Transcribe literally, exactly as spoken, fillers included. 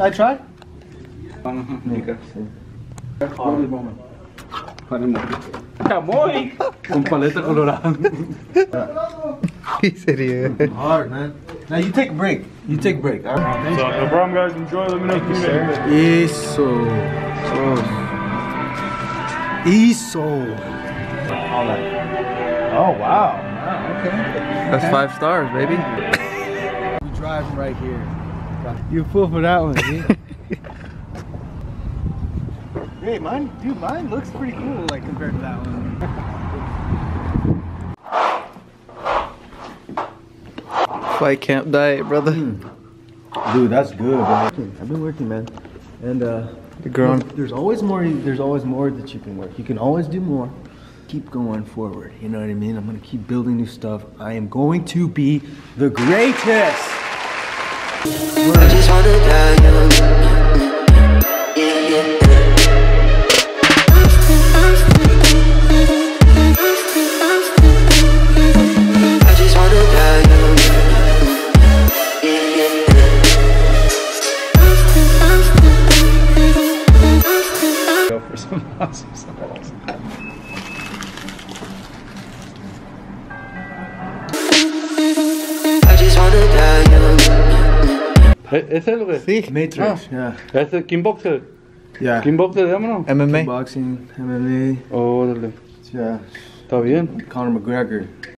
I try? Con paleta colorada. He's idiot. Hard, man. Now you take a break. You take a break. All right. So, no problem, guys. Enjoy. Let me know if you need Isso. Isso. All that. Oh, wow. Wow, okay. That's five stars, baby. We driving right here. You fool for that one, dude. Hey, mine, dude, mine looks pretty cool, like, compared to that one. Fight camp diet, brother. Mm. Dude, that's good, bro. I've been working, man. And, uh, You're growing. look, there's always more, there's always more that you can work. You can always do more. Keep going forward, you know what I mean? I'm gonna keep building new stuff. I am going to be the greatest! I just wanna tell you, yeah, yeah. I just wanna tell you, yeah, yeah. Go for some awesome sauce. I just wanna tell you. ¿Ese es lo que? Sí. Matrix, yeah. Ese es Kickboxer. Yeah. Kickboxer, vámonos. M M A. Boxing, M M A, Órale. yeah. Está bien. Conor McGregor.